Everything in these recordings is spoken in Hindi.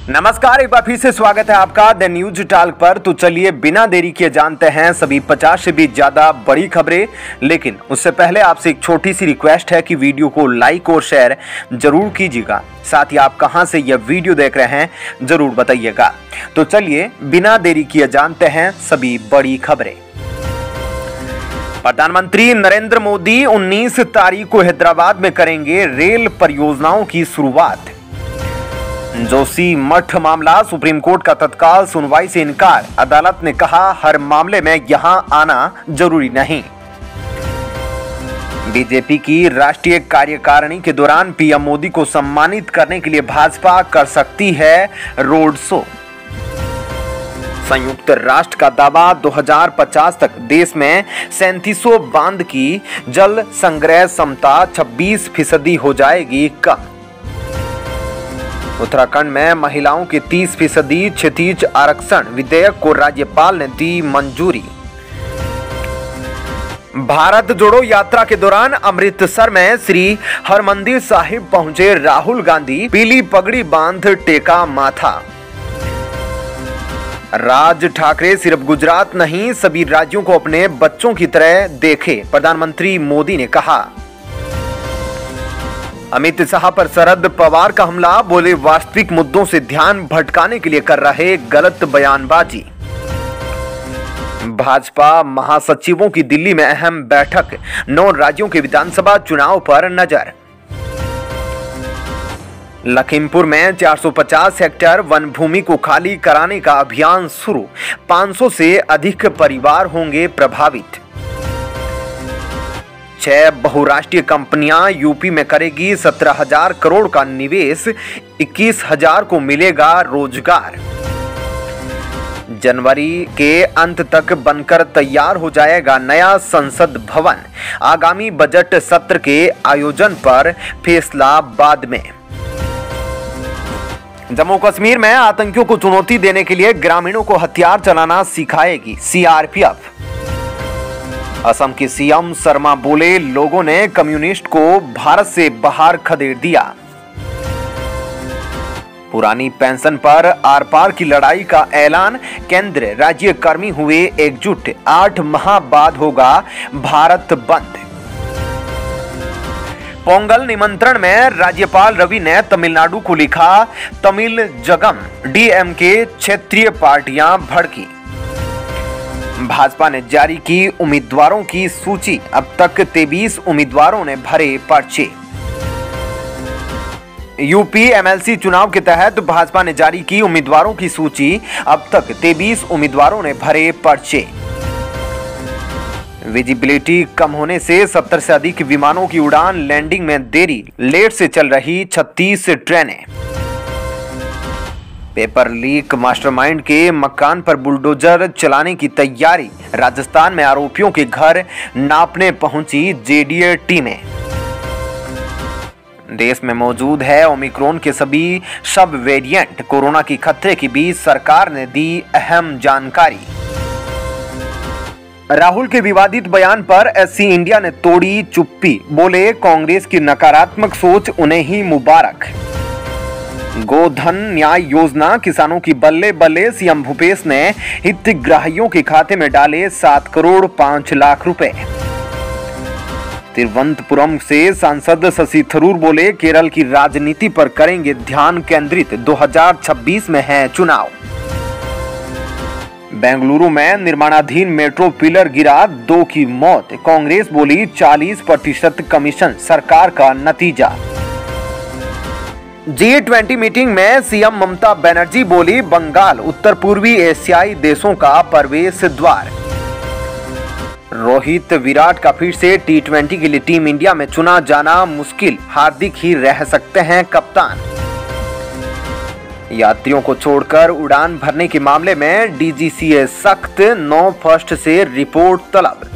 नमस्कार, एक बार फिर से स्वागत है आपका द न्यूज टॉक पर। तो चलिए बिना देरी किए जानते हैं सभी 50 से भी ज्यादा बड़ी खबरें। लेकिन उससे पहले आपसे एक छोटी सी रिक्वेस्ट है कि वीडियो को लाइक और शेयर जरूर कीजिएगा। साथ ही आप कहां से यह वीडियो देख रहे हैं जरूर बताइएगा। तो चलिए बिना देरी किए जानते हैं सभी बड़ी खबरें। प्रधानमंत्री नरेंद्र मोदी 19 तारीख को हैदराबाद में करेंगे रेल परियोजनाओं की शुरुआत। जोशी मठ मामला, सुप्रीम कोर्ट का तत्काल सुनवाई से इनकार। अदालत ने कहा हर मामले में यहां आना जरूरी नहीं। बीजेपी की राष्ट्रीय कार्यकारिणी के दौरान पीएम मोदी को सम्मानित करने के लिए भाजपा कर सकती है रोड शो। संयुक्त राष्ट्र का दावा 2050 तक देश में 3700 बांध की जल संग्रह क्षमता 26% हो जाएगी कम। उत्तराखंड में महिलाओं के 30% क्षितिज आरक्षण विधेयक को राज्यपाल ने दी मंजूरी। भारत जोड़ो यात्रा के दौरान अमृतसर में श्री हरमंदिर साहिब पहुंचे राहुल गांधी, पीली पगड़ी बांध टेका माथा। राज ठाकरे सिर्फ गुजरात नहीं सभी राज्यों को अपने बच्चों की तरह देखे, प्रधानमंत्री मोदी ने कहा। अमित शाह पर शरद पवार का हमला, बोले वास्तविक मुद्दों से ध्यान भटकाने के लिए कर रहे गलत बयानबाजी। भाजपा महासचिवों की दिल्ली में अहम बैठक, 9 राज्यों के विधानसभा चुनाव पर नजर। लखीमपुर में 450 हेक्टेयर वन भूमि को खाली कराने का अभियान शुरू, 500 से अधिक परिवार होंगे प्रभावित। 6 बहुराष्ट्रीय कंपनियां यूपी में करेगी 17,000 करोड़ का निवेश, 21,000 को मिलेगा रोजगार। जनवरी के अंत तक बनकर तैयार हो जाएगा नया संसद भवन, आगामी बजट सत्र के आयोजन पर फैसला बाद में। जम्मू कश्मीर में आतंकियों को चुनौती देने के लिए ग्रामीणों को हथियार चलाना सिखाएगी सीआरपीएफ। असम के सीएम शर्मा बोले लोगों ने कम्युनिस्ट को भारत से बाहर खदेड़ दिया। पुरानी पेंशन पर आर पार की लड़ाई का ऐलान, केंद्र राज्य कर्मी हुए एकजुट, 8 माह बाद होगा भारत बंद। पोंगल निमंत्रण में राज्यपाल रवि ने तमिलनाडु को लिखा तमिल जगम, डीएमके क्षेत्रीय पार्टियां भड़की। भाजपा ने जारी की उम्मीदवारों की सूची, अब तक 23 उम्मीदवारों ने भरे पर्चे। यूपी एमएलसी चुनाव के तहत भाजपा ने जारी की उम्मीदवारों की सूची, अब तक 23 उम्मीदवारों ने भरे पर्चे। विजिबिलिटी कम होने से 70 से अधिक विमानों की उड़ान, लैंडिंग में देरी, लेट से चल रही 36 ट्रेनें। पेपर लीक मास्टरमाइंड के मकान पर बुलडोजर चलाने की तैयारी, राजस्थान में आरोपियों के घर नापने पहुंची जेडीए टीमें। देश में मौजूद है ओमिक्रॉन के सभी सब वेरिएंट, कोरोना की खतरे के बीच सरकार ने दी अहम जानकारी। राहुल के विवादित बयान पर एससी इंडिया ने तोड़ी चुप्पी, बोले कांग्रेस की नकारात्मक सोच उन्हें ही मुबारक। गोधन न्याय योजना, किसानों की बल्ले बल्ले, सीएम भूपेश ने हितग्राहियों के खाते में डाले 7 करोड़ 5 लाख रुपए। तिरुवनंतपुरम से सांसद शशि थरूर बोले केरल की राजनीति पर करेंगे ध्यान केंद्रित, 2026 में है चुनाव। बेंगलुरु में निर्माणाधीन मेट्रो पिलर गिरा, 2 की मौत, कांग्रेस बोली 40% कमीशन सरकार का नतीजा। G20 मीटिंग में सीएम ममता बनर्जी बोली बंगाल उत्तर पूर्वी एशियाई देशों का प्रवेश द्वार। रोहित विराट का फिर से T20 के लिए टीम इंडिया में चुना जाना मुश्किल, हार्दिक ही रह सकते हैं कप्तान। यात्रियों को छोड़कर उड़ान भरने के मामले में डीजीसीए सख्त, 9 फर्स्ट से रिपोर्ट तलब।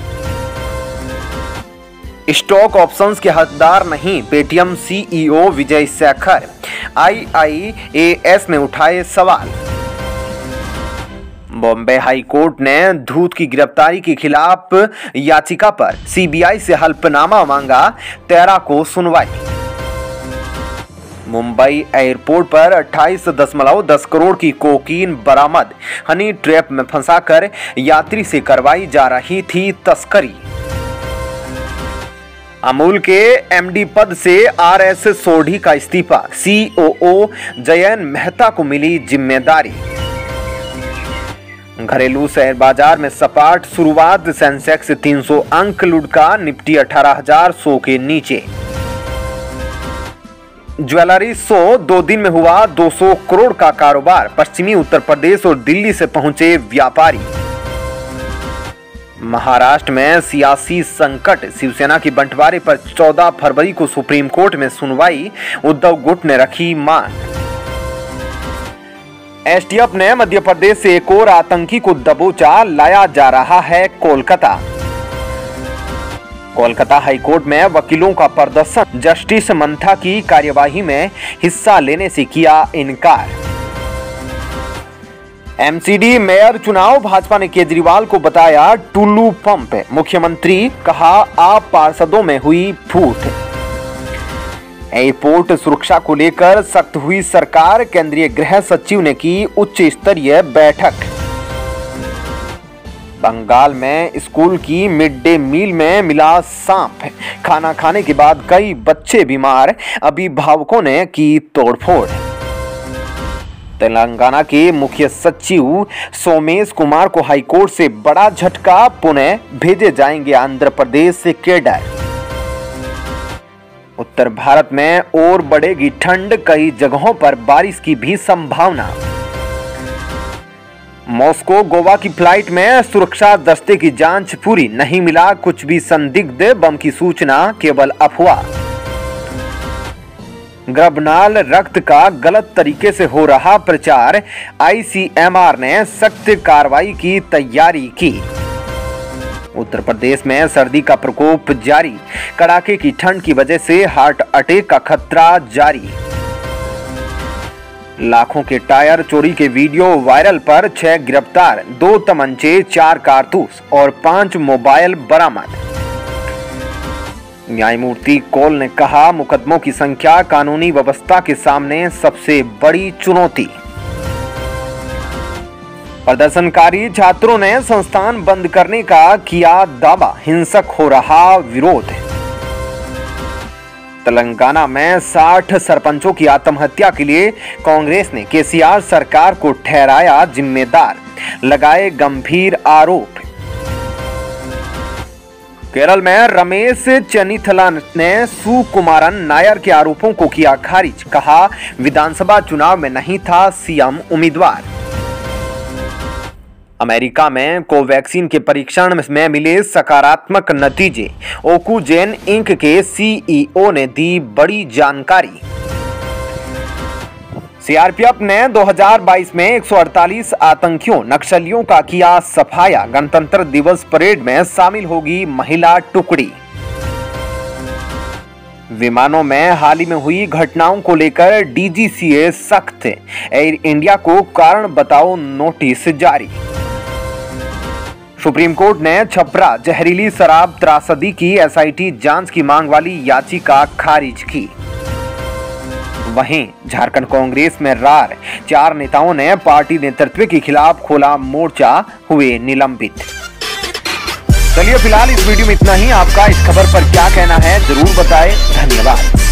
स्टॉक ऑप्शंस के हकदार नहीं, Paytm CEO Vijay Shekhar, IIAS ने उठाए सवाल। बॉम्बे हाई कोर्ट ने धूत की गिरफ्तारी के खिलाफ याचिका पर सीबीआई से हल्फनामा मांगा, 13 को सुनवाई। मुंबई एयरपोर्ट पर 28.10 करोड़ की कोकीन बरामद। हनी ट्रैप में फंसाकर यात्री से करवाई जा रही थी तस्करी। अमूल के एमडी पद से आरएस सोढ़ी का इस्तीफा, सीओओ जयंत मेहता को मिली जिम्मेदारी। घरेलू शेयर बाजार में सपाट शुरुआत, सेंसेक्स 300 अंक लुढ़का, निफ्टी 18,100 के नीचे। ज्वेलरी शो 2 दिन में हुआ 200 करोड़ का कारोबार, पश्चिमी उत्तर प्रदेश और दिल्ली से पहुंचे व्यापारी। महाराष्ट्र में सियासी संकट, शिवसेना की बंटवारे पर 14 फरवरी को सुप्रीम कोर्ट में सुनवाई, उद्धव गुट ने रखी मांग। एसटीएफ ने मध्य प्रदेश से एक और आतंकी को दबोचा, लाया जा रहा है कोलकाता। कोलकाता हाईकोर्ट में वकीलों का प्रदर्शन, जस्टिस मंथा की कार्यवाही में हिस्सा लेने से किया इनकार। एमसीडी मेयर चुनाव, भाजपा ने केजरीवाल को बताया टुल्लू पंप, मुख्यमंत्री कहा आप पार्षदों में हुई फूट। एयरपोर्ट सुरक्षा को लेकर सख्त हुई सरकार, केंद्रीय गृह सचिव ने की उच्च स्तरीय बैठक। बंगाल में स्कूल की मिड डे मील में मिला सांप, खाना खाने के बाद कई बच्चे बीमार, अभिभावकों ने की तोड़फोड़। तेलंगाना के मुख्य सचिव सोमेश कुमार को हाईकोर्ट से बड़ा झटका, पुणे भेजे जाएंगे आंध्र प्रदेश से कैडर। उत्तर भारत में और बढ़ेगी ठंड, कई जगहों पर बारिश की भी संभावना। मॉस्को गोवा की फ्लाइट में सुरक्षा दस्ते की जांच पूरी, नहीं मिला कुछ भी संदिग्ध, बम की सूचना केवल अफवाह। गर्भनाल रक्त का गलत तरीके से हो रहा प्रचार, आईसीएमआर ने सख्त कार्रवाई की तैयारी की। उत्तर प्रदेश में सर्दी का प्रकोप जारी, कड़ाके की ठंड की वजह से हार्ट अटैक का खतरा जारी। लाखों के टायर चोरी के वीडियो वायरल पर 6 गिरफ्तार, 2 तमंचे, 4 कारतूस और 5 मोबाइल बरामद। न्यायमूर्ति कौल ने कहा मुकदमों की संख्या कानूनी व्यवस्था के सामने सबसे बड़ी चुनौती। प्रदर्शनकारी छात्रों ने संस्थान बंद करने का किया दावा, हिंसक हो रहा विरोध। तेलंगाना में 60 सरपंचों की आत्महत्या के लिए कांग्रेस ने केसीआर सरकार को ठहराया जिम्मेदार, लगाए गंभीर आरोप। केरल में रमेश चेन्निथला ने सुकुमारन नायर के आरोपों को किया खारिज, कहा विधानसभा चुनाव में नहीं था सीएम उम्मीदवार। अमेरिका में कोवैक्सीन के परीक्षण में मिले सकारात्मक नतीजे, ओकुजेन इंक के सीईओ ने दी बड़ी जानकारी। सीआरपीएफ ने 2022 में 148 आतंकियों नक्सलियों का किया सफाया, गणतंत्र दिवस परेड में शामिल होगी महिला टुकड़ी। विमानों में हाल ही में हुई घटनाओं को लेकर डीजीसीए सख्त, एयर इंडिया को कारण बताओ नोटिस जारी। सुप्रीम कोर्ट ने छपरा जहरीली शराब त्रासदी की एसआईटी जांच की मांग वाली याचिका खारिज की। वहीं झारखंड कांग्रेस में रार, 4 नेताओं ने पार्टी नेतृत्व के खिलाफ खोला मोर्चा, हुए निलंबित। चलिए फिलहाल इस वीडियो में इतना ही। आपका इस खबर पर क्या कहना है जरूर बताएं। धन्यवाद।